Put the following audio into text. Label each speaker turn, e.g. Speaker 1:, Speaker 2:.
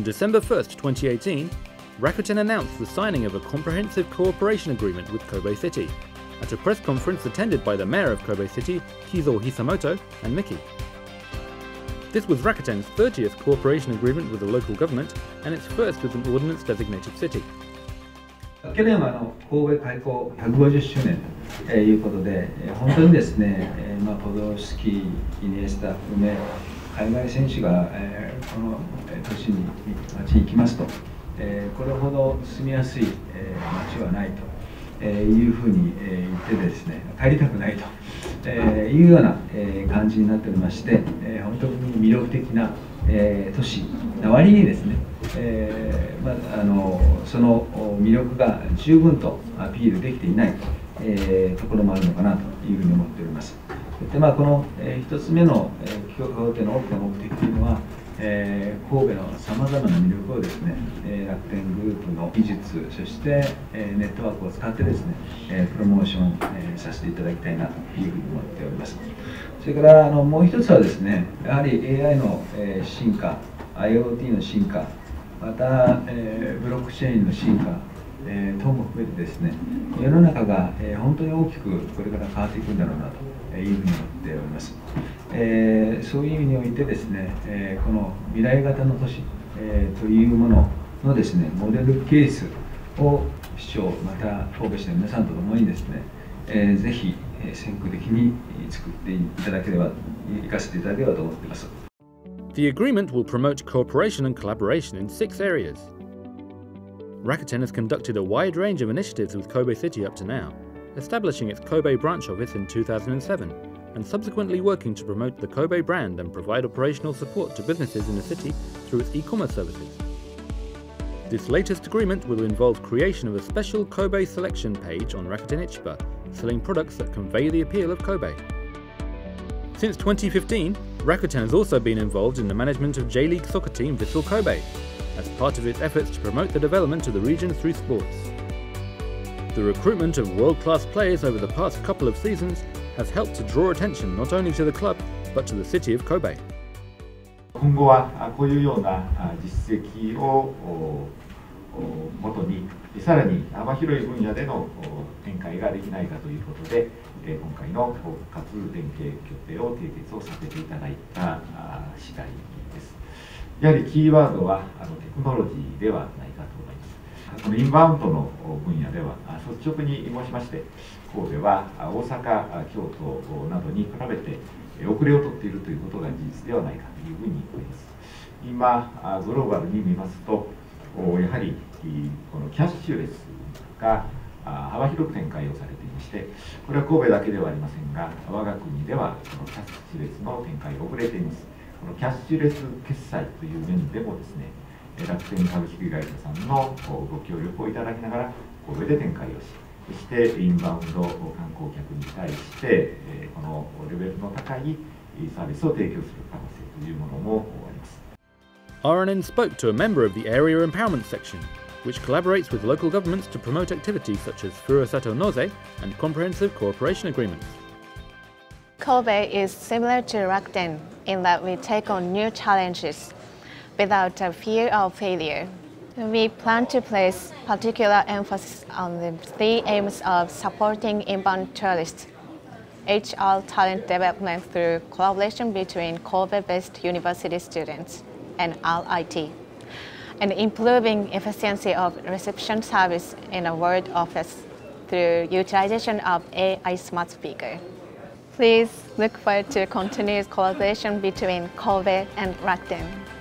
Speaker 1: On December 1st, 2018, Rakuten announced the signing of a comprehensive cooperation agreement with Kobe City at a press conference attended by the mayor of Kobe City, Kizo Hisamoto, and Miki. This was Rakuten's 30th cooperation agreement with the local government and its first with an ordinance-designated city.
Speaker 2: 去年は神戸開港150周年ということで、本当にですね、ポドルスキー、イニエスタ含め海外選手がこの都市に町に来ますと、これほど住みやすい町はないというふうに言ってですね、帰りたくないというような感じになっておりまして、本当に魅力的な都市な割にですね、その魅力が十分とアピールできていないところもあるのかなというふうに思っております。でこの1つ目の協定の大きな目的というのは、神戸のさまざまな魅力をですね、楽天グループの技術、そしてネットワークを使ってですね、プロモーションさせていただきたいなというふうに思っております。それからもう一つはですね、やはり AI の進化、IoT の進化、またブロックチェーンの進化等も含めてですね、世の中が本当に大きくこれから変わっていくんだろうなというふうに思っております。そういう意味においてですね、この未来型の都市というもののですね、モデルケースを市長、また神戸市の皆さんと共にですね、ぜひ先駆的に作っていただければ、生かせていただければと思っています。
Speaker 1: The agreement will promote cooperation and collaboration in 6 areas. Rakuten has conducted a wide range of initiatives with Kobe City up to now, establishing its Kobe branch office in 2007, and subsequently working to promote the Kobe brand and provide operational support to businesses in the city through its e-commerce services. This latest agreement will involve creation of a special Kobe selection page on Rakuten Ichiba, selling products that convey the appeal of Kobe. Since 2015, Rakuten has also been involved in the management of J-League soccer team Vissel Kobe, as part of its efforts to promote the development of the region through sports. The recruitment of world-class players over the past couple of seasons has helped to draw attention not only to the club, but to the city of Kobe.
Speaker 3: 今後はこういうような実績をもとに、さらに幅広い分野での展開ができないかということで、今回の包括連携協定を締結をさせていただいた次第です。やはりキーワードはテクノロジーではないかと思います。このインバウンドの分野では率直に申しまして、神戸は大阪、京都などに比べて遅れをとっているということが事実ではないかというふうに思います。今グローバルに見ますと、やはりこのキャッシュレスが幅広く展開をされていまして、これは神戸だけではありませんが、我が国ではこのキャッシュレスの展開が遅れています。このキャッシュレス決済という面でもですね、楽天株式会社さんのご協力をいただきながら神戸で展開をし、そしてインバウンド観光客に対してこのレベルの高いサービスを提供する可能性というものもあります。
Speaker 1: RNN spoke to a member of the Area Empowerment Section, which collaborates with local governments to promote activities such as Furusato Noze and comprehensive cooperation agreements.
Speaker 4: Kobe is similar to Rakuten in that we take on new challenges without a fear of failure. We plan to place particular emphasis on the 3 aims of supporting inbound tourists, HR talent development through collaboration between Kobe-based university students and RIT, and improving efficiency of reception service in a word office through utilization of AI smart speaker. Please look forward to continuous collaboration between Kobe and Rakuten.